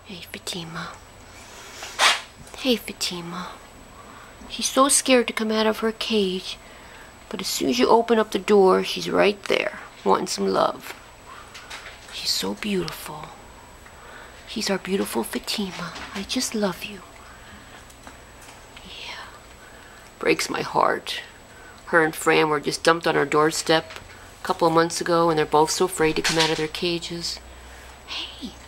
Hey, Fatima. Hey, Fatima. She's so scared to come out of her cage, but as soon as you open up the door, she's right there, wanting some love. She's so beautiful. She's our beautiful Fatima. I just love you. Yeah. Breaks my heart. Her and Fran were just dumped on our doorstep a couple of months ago, and they're both so afraid to come out of their cages. Hey.